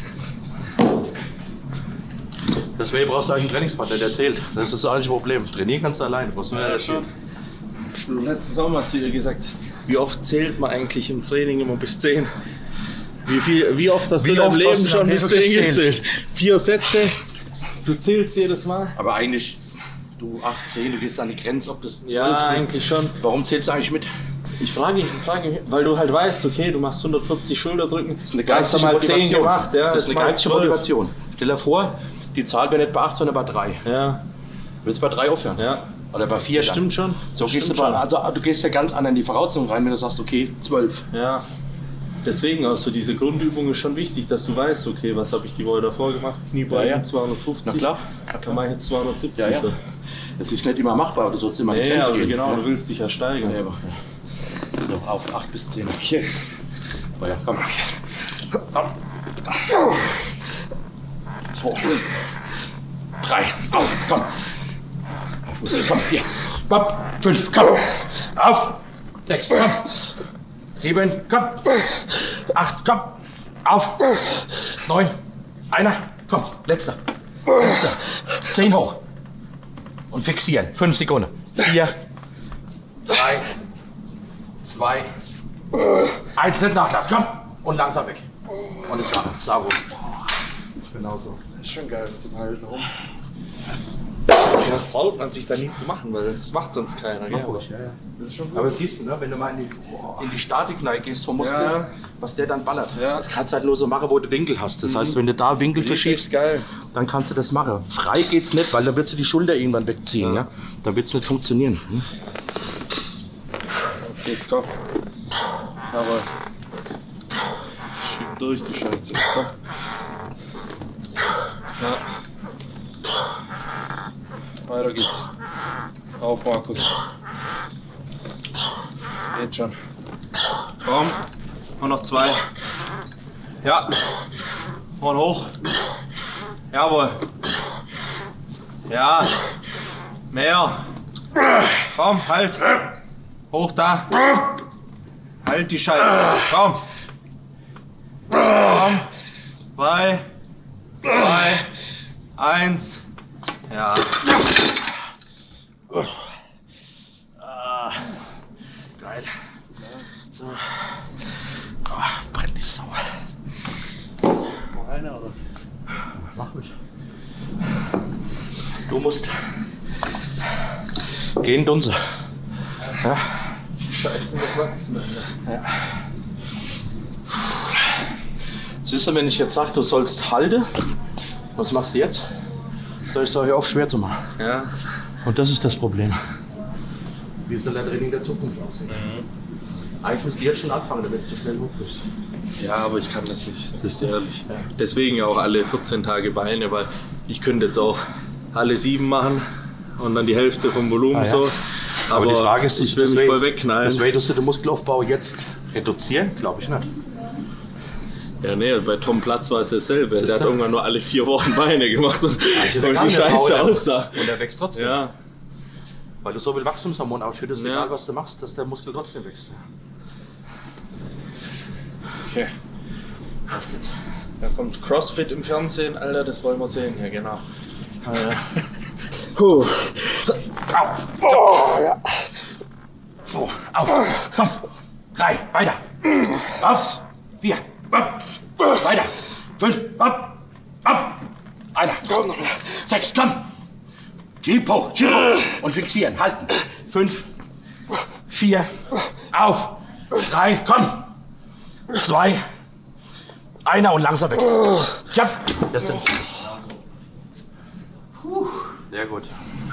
Deswegen brauchst du eigentlich einen Trainingspartner, der zählt. Das ist das eigentliche Problem. Trainieren kannst du alleine. Brauchst du Ja, schon. Du hast letztens auch mal zu ihr gesagt, wie oft zählt man eigentlich im Training immer bis zehn? Wie, viel, wie oft hast Wie du in deinem oft Leben hast du schon in deinem bis Leben zehn gezählt? gezählt? Vier Sätze, du zählst jedes Mal? Aber eigentlich, du acht, zehn, du gehst an die Grenze, ob das zwölf Ja, sind. eigentlich schon. Warum zählst du eigentlich mit? Ich frage mich, ich frage mich, weil du halt weißt, okay, du machst hundertvierzig Schulterdrücken, Das ist eine du hast geistige mal zehn Motivation. gemacht, ja, das ist jetzt eine mal geistige zwölf. Motivation. Stell dir vor, die Zahl wäre nicht bei acht, sondern bei drei. Ja, Willst du bei drei aufhören? ja, Oder bei vier? dann? stimmt schon. So Das gehst du stimmt bei, also du gehst ja ganz anders in die Voraussetzung rein, wenn du sagst, okay, zwölf. Ja, deswegen auch so diese Grundübung ist schon wichtig, dass du weißt, okay, was habe ich die Woche davor gemacht? Kniebeugen Ja, ja. zweihundertfünfzig. Na klar. Dann mache ich jetzt zweihundertsiebzig. Ja, ja. So. Das ist nicht immer machbar, du sollst immer an Ja, die ja, Grenze aber gehen. genau, Ja. du willst dich ja steigern. Ja, aber, ja. So, auf acht bis zehn. Okay. Oh ja, komm. Zwei. Drei. Auf, komm. Auf, komm, vier. Komm. Fünf, komm. Auf. Sechs, komm. Sieben, komm. Acht, komm. Auf. Neun. Einer. Komm, letzter. Letzter. Zehn hoch. Und fixieren. Fünf Sekunden. Vier. Drei. Zwei. Eins, nicht nachlassen. Komm. Und langsam weg. Und es war sauber. Genau so. Das ist schon geil mit dem Halten rum. Das traut man sich da nie zu machen, weil das macht sonst keiner. Gell? Ruhig, ja, ja. Das ist schon gut. Aber siehst du, ne, wenn du mal in die, in die Statik gehst vom Muskel, Ja. was der dann ballert. Ja. Das kannst du halt nur so machen, wo du Winkel hast. Das heißt, wenn du da Winkel Die verschiebst, ist geil. dann kannst du das machen. Frei geht's nicht, weil dann wird du die Schulter irgendwann wegziehen. Ja. Ja? Dann wird's nicht funktionieren. Hm? Auf geht's, komm. Aber schieb durch die Scheiße. Komm. Ja. Weiter geht's. Auf, Markus. Geht schon. Komm. Und noch zwei. Ja. Und hoch. Jawohl. Ja. Mehr. Komm, halt. Hoch da. Halt die Scheiße. Komm. Komm. Drei. Zwei. Eins. Ja. Ah, geil. So. Oh, brennt die Sau. Noch einer, oder? Mach mich. Du musst gehen, Dunse. Ja. Scheiße, das wachsen. Ja. Siehst du, wenn ich jetzt sage, du sollst halten, was machst du jetzt? Soll ich es euch auf schwer zu machen? Ja. Und das ist das Problem. Wie soll der Training der Zukunft aussehen? Mhm. Eigentlich müsst ihr jetzt schon anfangen, damit du schnell hoch bist. Ja, aber ich kann das nicht, das ist ehrlich. Ja. Deswegen auch alle vierzehn Tage Beine, weil ich könnte jetzt auch alle sieben machen und dann die Hälfte vom Volumen Ah, ja. so. Aber, Aber die Frage ist, ich will mich voll wegknallen. Das willst du den Muskelaufbau jetzt reduzieren? Glaube ich nicht. Ja, nee, bei Tom Platz war es dasselbe. Das Der hat dann- irgendwann nur alle vier Wochen Beine gemacht und, Manche und kann die der Bauer, Scheiße der- aussah. Und er wächst trotzdem. Ja, Weil du so viel Wachstumshormon ausschüttest, Ja. egal was du machst, dass der Muskel trotzdem wächst. okay. Auf geht's. Da kommt CrossFit im Fernsehen, Alter, das wollen wir sehen. Ja, genau. Ah, ja. Puh. Oh, ja. So, auf. Komm. Drei, weiter. Auf. Vier. Ab. Weiter. Fünf. Ab. Ab. Einer. Komm. Sechs, komm. Schieb hoch, schieb hoch. Und fixieren, halten. Fünf. Vier. Auf. Drei, komm. Zwei. Einer und langsam weg. Ja. Das sind. Puh. Sehr gut.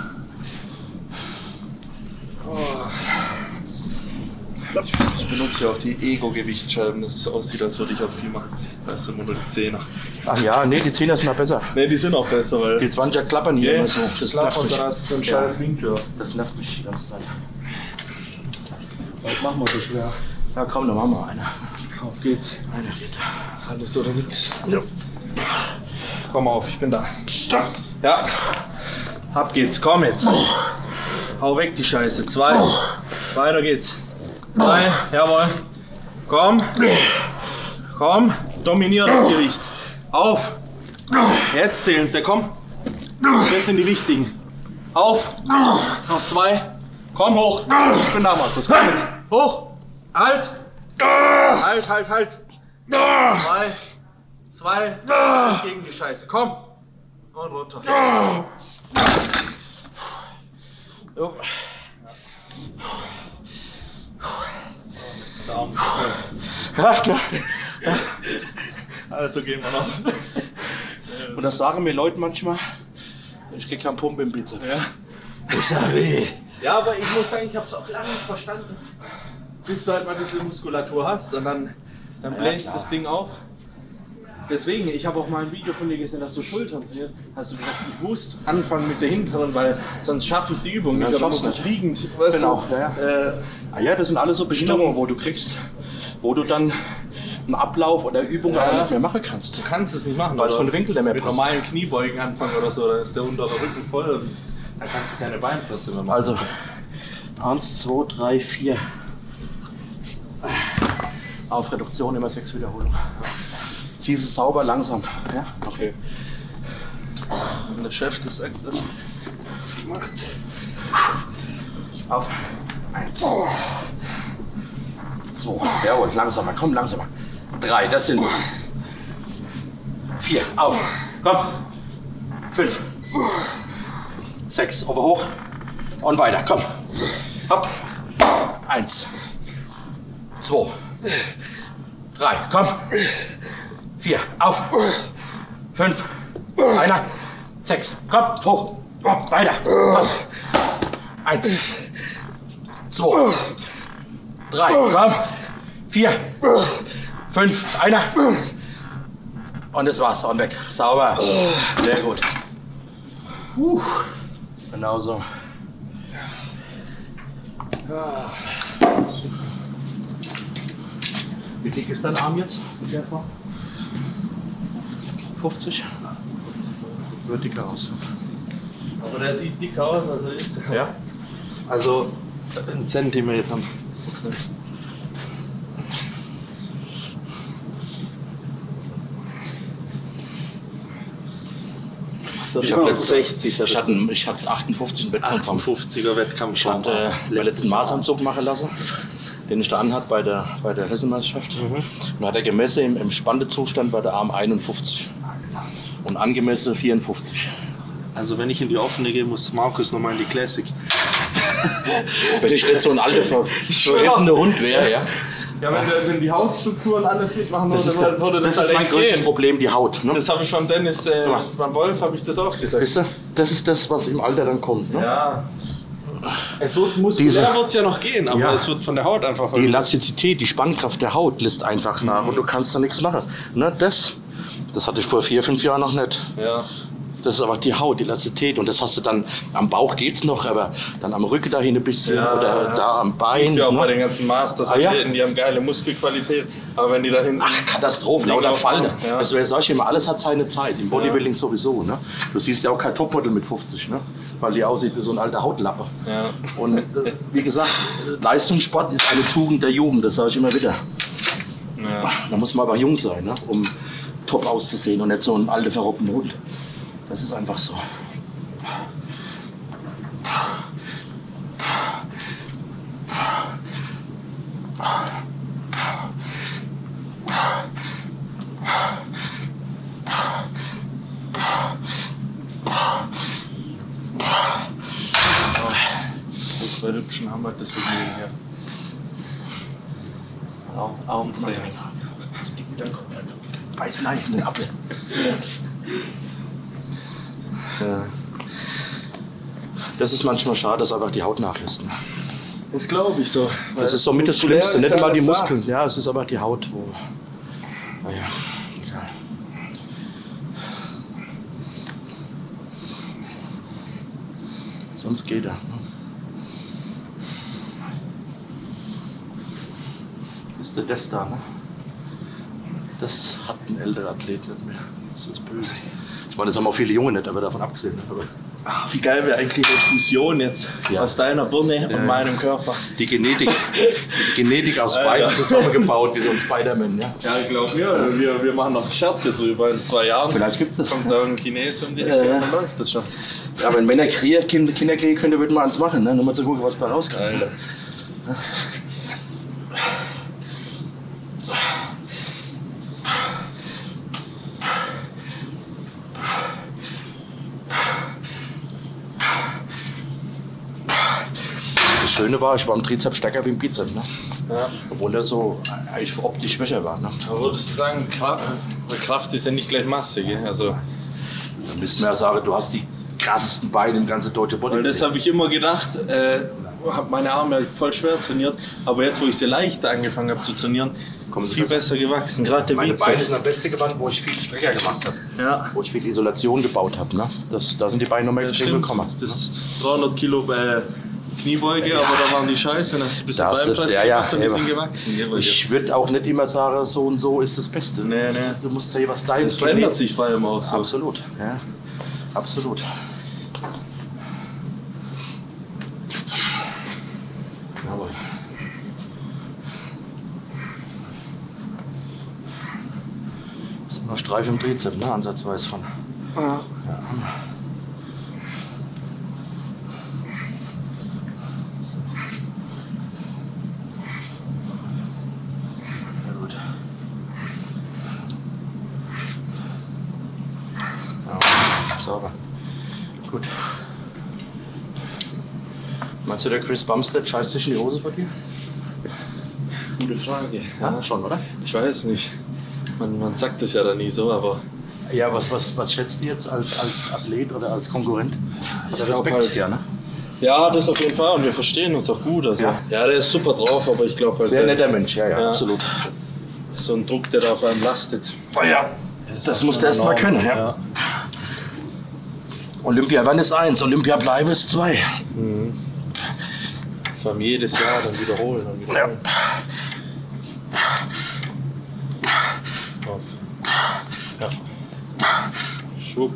Ich benutze ja auch die Ego-Gewichtsscheiben, dass es aussieht, als würde ich auch viel machen. Das sind immer nur die Zehner. Ach ja, nee, die Zehner sind noch besser. Ne, die sind auch besser, weil. Die zwanziger klappern hier Ja, immer so. Das nervt mich. Da hast du so einen Ja. scheiß Winkel. Das nervt mich die ganze Zeit. Was machen wir so schwer? Ja, komm, dann machen wir eine. Auf geht's. Eine geht. Alles oder nix. Ja. Komm auf, ich bin da. Ja. Ab geht's, komm jetzt. Hau weg die Scheiße. Zwei. Weiter geht's. Drei. Jawohl. Komm. Komm. Dominier das Gewicht. Auf. Jetzt zählen sie. Komm. Das sind die wichtigen. Auf. Noch zwei. Komm hoch. Ich bin da, Markus. Komm jetzt. Hoch. Halt. Halt, halt, halt. Zwei. Zwei. Gegen die Scheiße. Komm. Und runter. So. Daumen. Ach, klar. Also gehen wir noch. Und das sagen mir Leute manchmal, ich krieg keinen Pump im Bizeps. Ja. Ich sag weh. Ja, aber ich muss sagen, ich habe es auch lange nicht verstanden. Bis du halt mal diese Muskulatur hast und dann, dann bläst klar. das Ding auf. Deswegen, ich habe auch mal ein Video von dir gesehen, dass du Schultern trainiert. Hast du gesagt, ich muss anfangen mit der hinteren, weil sonst schaffe ich die Übung nicht. Ja, Aber schaffst muss du es liegend. Weißt Genau, du? ja, ja. Äh, Ah ja, das sind alles so Behinderungen, wo du kriegst, wo du dann einen Ablauf oder Übung Ja. aber nicht mehr machen kannst. du kannst es nicht machen. Weil es oder von den Winkel nicht mehr mit passt. normalen Kniebeugen anfangen oder so, dann ist der untere Rücken voll und dann kannst du keine Beinpresse mehr machen. Also, eins, zwei, drei, vier. Auf Reduktion immer sechs Wiederholungen. Zieh es sauber, langsam. Ja? Okay. Wenn der Chef das sagt, dann gemacht. Auf. Eins. Zwei. Jawohl, langsamer. Komm, langsamer. Drei, das sind Vier. Auf. Komm. Fünf. Sechs. Ober hoch. Und weiter. Komm. Hopp. Eins. Zwei. Drei. Komm. Vier. Auf. Fünf. Einer. Sechs. Komm. Hoch. Hopp. Weiter. Komm. Eins. Zwei. Drei. Komm. Vier. Fünf. Einer. Und das war's. Und weg. Sauber. Sehr gut. Uh. Genau so. Ja. Wie dick ist dein Arm jetzt? fünfzig? Wird dicker aus. Aber der sieht dick aus, also ist. Ja? Also einen Zentimeter. Okay. Ich habe jetzt sechzig. Ich hatte, ich hatte achtundfünfzig im Wettkampf. achtundfünfziger Wettkampf. Ich hatte äh, den letzten Maßanzug machen lassen, den ich da anhat bei der, bei der Hessenmeisterschaft. Mhm. Und hat er gemessen im, im Spandezustand bei der Arm einundfünfzig und angemessen vierundfünfzig. Also wenn ich in die offene gehe, muss Markus nochmal in die Classic. Wenn ich nicht so ein alter, ver veressender Hund wäre, ja. Ja, wenn, der, wenn die Hautstruktur und alles mitmachen würde, das ist, würde das, das halt ist mein echt größtes gehen. Problem, die Haut. Ne? Das habe ich beim Dennis, äh, beim Wolf habe ich das auch gesagt. Weißt du, das ist das, was im Alter dann kommt. Ne? Ja. Es wird muskulär wird es ja noch gehen, aber ja. es wird von der Haut einfach. Die Elastizität, die Spannkraft der Haut lässt einfach nach und du kannst da nichts machen. Ne? Das, das hatte ich vor vier, fünf Jahren noch nicht. Ja. Das ist aber die Haut, die Elastizität. Und das hast du dann, am Bauch geht's noch, aber dann am Rücken dahin ein bisschen ja, oder ja. da am Bein. Das ist ja auch ne? bei den ganzen Masters-Athleten, ah, ja? Die haben geile Muskelqualität. Aber wenn die da hinten. Ach, Katastrophe, lauter Fall. Ja. Das wäre solche immer, alles hat seine Zeit. Im Bodybuilding ja. sowieso. Ne? Du siehst ja auch kein Topmodel mit fünfzig, ne? Weil die aussieht wie so ein alter Hautlappe. Ja. Und äh, wie gesagt, Leistungssport ist eine Tugend der Jugend, das sage ich immer wieder. Ja. Da muss man aber jung sein, ne? Um top auszusehen und nicht so ein alter, verroppter Hund. Das ist einfach so. So zwei hübschen haben wir das Vergnügen hier. Arm, Armtraining. Beißen leicht in den Apfel. Ja. Das ist manchmal schade, dass einfach die Haut nachlässt. Ne? Das glaube ich so. Das ist somit das Schlimmste, nicht immer die Muskeln. Ja, es ist aber die Haut. Wo naja, egal. Sonst geht er. Ne? Das ist der das da, ne? Das hat ein älterer Athlet nicht mehr. Das ist böse. Ich meine, das haben auch viele Junge nicht, aber davon abgesehen. Aber ach, wie geil wäre eigentlich die Fusion jetzt ja. aus deiner Birne ja. und meinem Körper. Die Genetik, die Genetik aus beiden ja. zusammengebaut, wie so ein Spider-Man. Ja, ja ich glaube, ja. wir, wir machen noch einen Scherz jetzt drüber in zwei Jahren. Vielleicht gibt es das. Kommt da ein Chines um die Ecke ja. und dann läuft das schon. Ja, aber wenn er kreiert, Kinder, Kinder kriegen könnte, würde man eins machen. Ne? Nur mal zu gucken, was bei rauskommt. Ja. Das Schöne war, ich war im Trizeps stärker wie im Bizeps, ne? Ja. Obwohl er so eigentlich optisch schwächer war. Ne? Aber würdest du sagen, Kraft, Kraft ist ja nicht gleich Masse, gell? Also, dann müssten wir ja sagen, du hast die krassesten Beine im ganzen deutschen Bodybuilding. Weil das habe ich immer gedacht, äh, habe meine Arme voll schwer trainiert, aber jetzt, wo ich sie leichter angefangen habe zu trainieren, kommen sie viel besser gewachsen. Gerade der Meine Bizeps. Beine sind am besten geworden, wo ich viel Strecker gemacht habe. Ja. Wo ich viel Isolation gebaut habe. Ne? Das, da sind die Beine nochmal extrem willkommen. Das ist dreihundert Kilo bei Kniebeuge, ja. aber da waren die Scheiße. Dann hast du ein bisschen Beinpresse ja, ja, gemacht und die sind gewachsen. Ja, ich würde auch nicht immer sagen, so und so ist das Beste. Nee, nee. Du musst sehen, was dein Das verändert sich vor allem auch so. Absolut. Ja. Absolut. Jawohl. Das ist immer Streif im Trizeps, ne? Ansatzweise von. Ja. Ja. Sehr gut. sauber. Gut. Meinst du, der Chris Bumstead scheißt sich in die Hose vor dir? Gute Frage. Ja, schon, oder? Ich weiß nicht. Man, man sagt das ja dann nie so, aber... Ja, was, was, was schätzt du jetzt als, als Athlet oder als Konkurrent? Ich glaube halt, ja, ne? Ja, das auf jeden Fall und wir verstehen uns auch gut. Also, Ja. ja, der ist super drauf, aber ich glaube halt... Sehr netter Mensch, ja, ja, Ja. absolut. So ein Druck, der da auf einem lastet. Oh ja, das musst du erst mal können, ja. ja. Olympia wann ist eins, Olympia bleibe ist zwei. Mhm. Vor allem jedes Jahr dann wiederholen und wiederholen. Auf. Ja. Schub.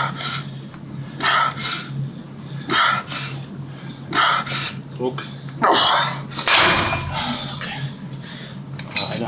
Druck. Einer.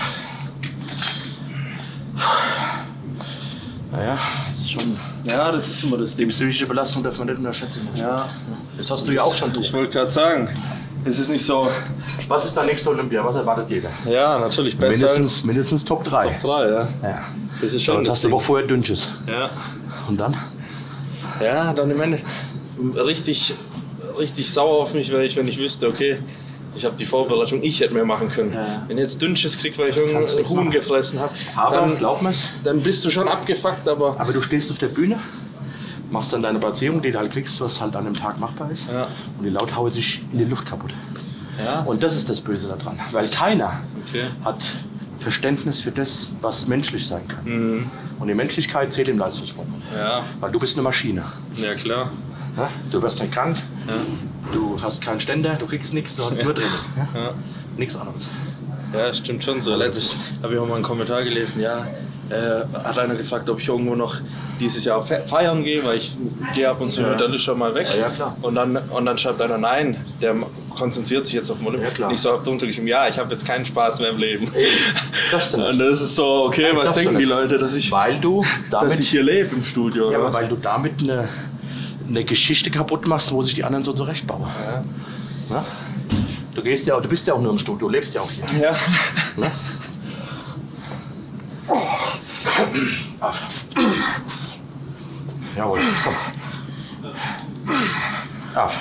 Naja, das ist schon. Ja, das ist immer das Die Ding. psychische Belastung darf man nicht unterschätzen. Ja. Jetzt hast du ja auch schon Druck. Ich wollte gerade sagen, es ist nicht so. Was ist da nächste Olympia? Was erwartet jeder? Ja, natürlich besser Mindestens, mindestens Top drei. als drei, ja. Ja. Das ist So, schon. jetzt das hast du Ding. aber vorher Dünnsches. Ja. Und dann? Ja, dann im Ende richtig, richtig sauer auf mich wäre ich, wenn ich wüsste, okay, ich habe die Vorbereitung, ich hätte mehr machen können. Ja. Wenn ich jetzt Dünnsches krieg, weil ich Kannst irgendeinen nichts Huhn machen. gefressen habe, Aber dann, glaub mir's, dann bist du schon abgefuckt, aber aber du stehst auf der Bühne, machst dann deine Platzierung, die du halt kriegst, was halt an dem Tag machbar ist. Ja. Und die Laut hauen sich in die Luft kaputt. ja, Und das ist das Böse daran. Weil keiner okay. hat Verständnis für das, was menschlich sein kann. Mhm. Und die Menschlichkeit zählt im Leistungssport. Ja, Weil du bist eine Maschine. ja klar. Ja? Du wirst nicht krank, Ja. du hast keinen Ständer, du kriegst nichts, du hast nur Training. Ja? Ja. Nichts anderes. Ja, stimmt schon so. Letztens habe ich auch mal einen Kommentar gelesen, ja, äh, hat einer gefragt, ob ich irgendwo noch dieses Jahr fe- feiern gehe, weil ich gehe ab und zu Ja. mit der Lischer mal weg. Ja, ja, klar. Und, dann, und dann schreibt einer, nein, der konzentriert sich jetzt auf Olympia. Ja, klar. Und ich so hab drunter geschrieben, ja, ich habe jetzt keinen Spaß mehr im Leben. Darfst du nicht. Und das ist so, okay, was darfst du denken die nicht. Leute, dass ich, Weil du dass damit, ich hier lebe im Studio? ja, oder aber was? weil du damit eine, eine Geschichte kaputt machst, wo sich die anderen so zurechtbauen. Ja. Ja? Du, gehst ja, auch- du bist ja auch nur im Studio, du lebst ja auch hier. Ja. Ne? Auf. Jawohl, komm. Auf.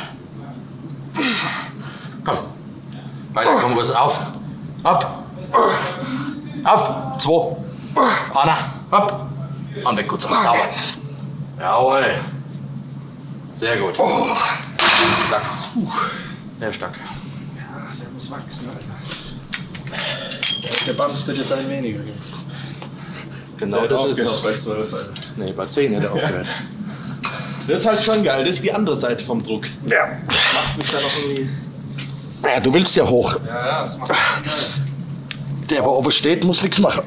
Komm. Weiter, komm, was auf. Ab. Auf. Zwei. Einer. Ab. Und weg, kurz. Sauber. Jawohl. Sehr gut. Stark. Sehr stark. Der muss wachsen, Alter. Der Bumstead jetzt ein weniger gemacht. Genau, das ist es. bei zwölf, Alter. Nee, bei zehn hätte er aufgehört. Das ist halt schon geil, das ist die andere Seite vom Druck. Ja. Macht mich da noch irgendwie. Ja, du willst ja hoch. Ja, ja, das macht mich schon geil. Der, wo oben steht, muss nichts machen.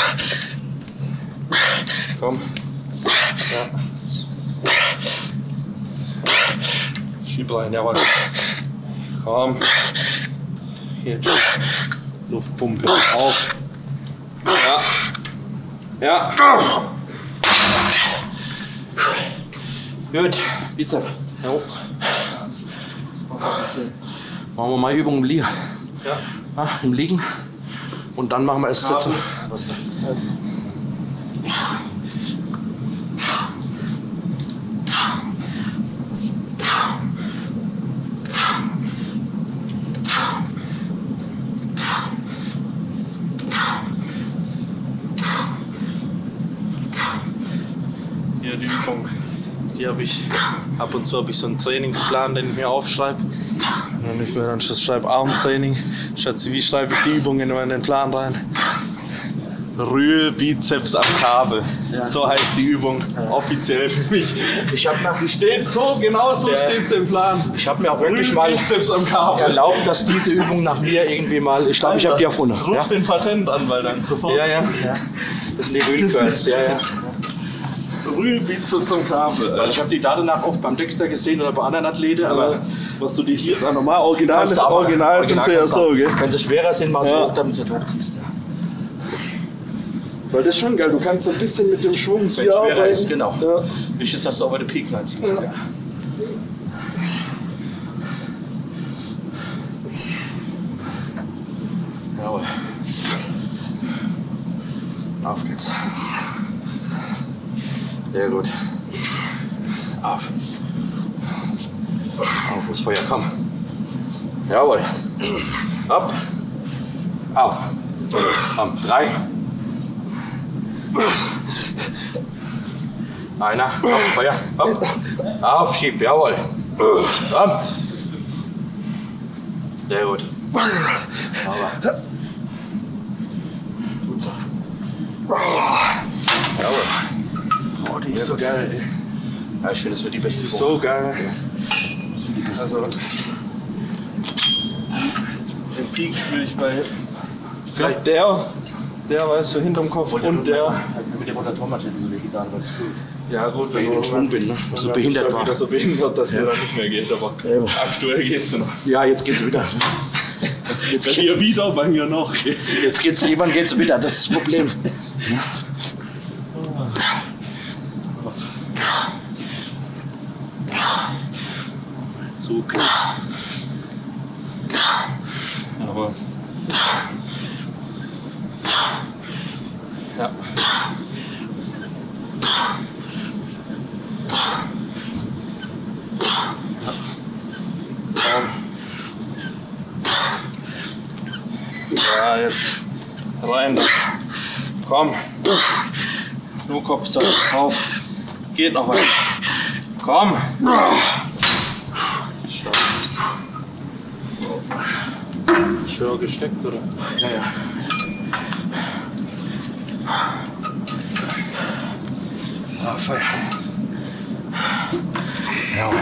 Komm. Ja. Schieb rein, jawohl. Komm. Jetzt. Luftpumpe. Auf. Ja. Ja. Gut, Bizeps. Jo. Machen wir mal Übungen im Liegen. Ja. Ja, im Liegen. Und dann machen wir es Kabel. dazu. Hier die Übung. Die habe ich, ab und zu habe ich so einen Trainingsplan, den ich mir aufschreibe. Und wenn ich mir dann schon schreibe Armtraining, schätze, wie schreibe ich die Übungen immer in den Plan rein? Rühl Bizeps am Kabel. So heißt die Übung offiziell für mich. Ich habe mir, Die steht so, genau so Ja. steht sie im Plan. ich hab mir auch wirklich Rühl mal Bizeps am Kabel. erlaubt, dass diese Übung nach mir irgendwie mal. Ich glaube, ich habe die erfunden. Ruf Ja? den Patent an, weil dann sofort. Ja, ja. Das sind die Rühlcurls. Ja, ja. Rühl Bizeps am Kabel. Weil ich habe die da danach oft beim Dexter gesehen oder bei anderen Athleten, aber Aber was du die hier normal original, kannst du aber- original sind sie ja kannst du so, auch. gell? Wenn sie schwerer sind, mal so Ja. hoch, damit du hochziehst. Ja. Weil das ist schon geil, du kannst ein bisschen mit dem Schwung Wenn hier schwerer arbeiten. ist, genau. Ja. Nicht jetzt, dass du aber den Peak reinziehst. Ja. Jawohl. Auf geht's. Sehr gut. Auf. Auf ins Feuer, komm. Jawohl. Ab. Auf. Komm, drei. Einer. Auf, Feuer. Ab. Auf, schieb, jawohl. Komm. Sehr gut. Aber. Gut so. Jawohl. Oh, die ist so geil, ey. Ja, ich finde, es wird die beste Übung. So geil. Ja. Also, den Peak spiele ich bei vielleicht der, der weißt du, hinterm Kopf und der. Mit dem Rotatorenmaschine so vegetan wird. Ja gut, Wenn ich in Schwung bin, ne? So behindert war. Wieder so behindert, dass ja. er dann nicht mehr geht, aber ja. aktuell geht's noch. Ja, jetzt geht's wieder. Jetzt geht's hier wieder, bei mir noch. Jetzt geht's, irgendwann geht's wieder, das ist das Problem. Ja. Zug. Aber. Ja. Ja, jetzt rein. Komm. Nur Kopfzeit. Auf. Geht noch weiter. Komm. Schwer gesteckt, oder? Ja, ja. Ah, Feuer. Jawohl.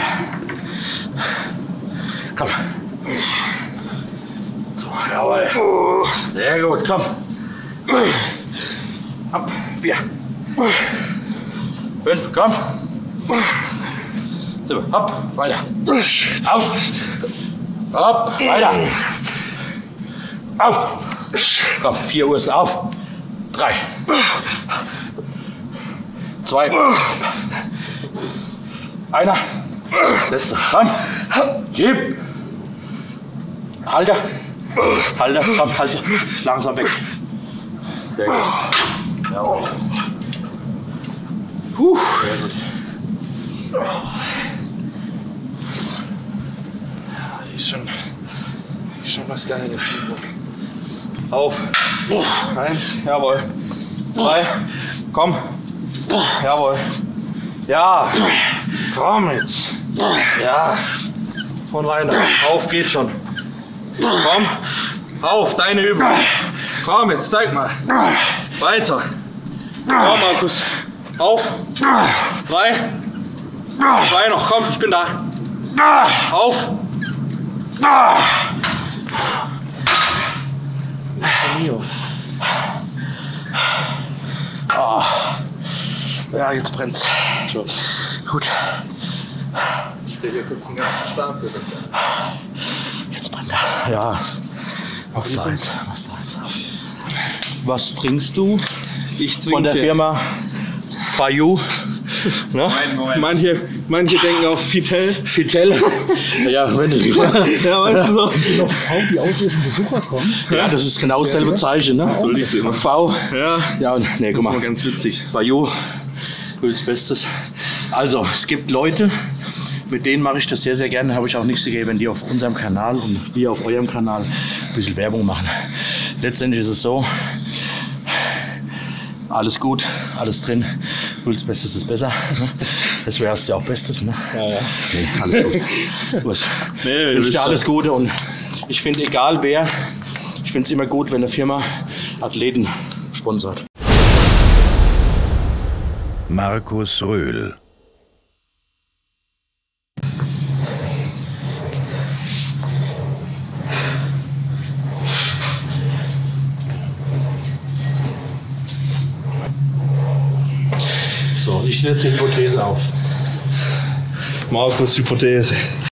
Komm. So, jawohl. Sehr gut, komm. Ab, vier. Fünf, komm. So, hopp, weiter. Auf. Hopp, weiter. Auf. Komm, vier Uhr ist auf. Drei. Zwei. Einer. Letzter. Komm. Schieb. Halter. Halter. Komm, halte. Langsam weg. Sehr gut. Jawohl. Puh. Sehr gut. Die ist schon, die ist schon was Geiles. Auf. Eins. Jawohl. Zwei. Komm. Jawohl. Ja. Komm jetzt. Ja. Von weiter. Auf geht schon. Komm. Auf, deine Übung. Komm, jetzt zeig mal. Weiter. Komm, Markus. Auf. Drei. Zwei noch. Komm, ich bin da. Auf. Oh. Ja, jetzt brennt's. Schon. Gut. Ich stehe hier kurz den ganzen Stapel. Jetzt brennt er. Ja. Mach's da jetzt. Mach's da jetzt. Was trinkst du? Ich trinke Von der Firma Fayou. Ne? Moment, Moment. Manche, manche denken auf Fitel. Fitel. Ja, wenn ich. Ja, weißt du so. noch V, die ausländischen Besucher kommen. Ja, das ist genau dasselbe Zeichen. Ne? So liegt es immer. V. Ja, Ja, und nee, das guck ist mal mal. ganz witzig. Fayou. Gutes Bestes. Also, es gibt Leute, mit denen mache ich das sehr, sehr gerne. Habe ich auch nichts dagegen, wenn die auf unserem Kanal und wir auf eurem Kanal ein bisschen Werbung machen. Letztendlich ist es so, alles gut, alles drin. Gutes Bestes ist besser. Das wäre ja auch Bestes. Ne? Ja, ja. Nee, alles gut. Was? Nee, Ich wünsche dir alles Gute und ich finde, egal wer, ich finde es immer gut, wenn eine Firma Athleten sponsert. Markus Röhl. So, ich stelle jetzt die Hypothese auf. Markus Hypothese.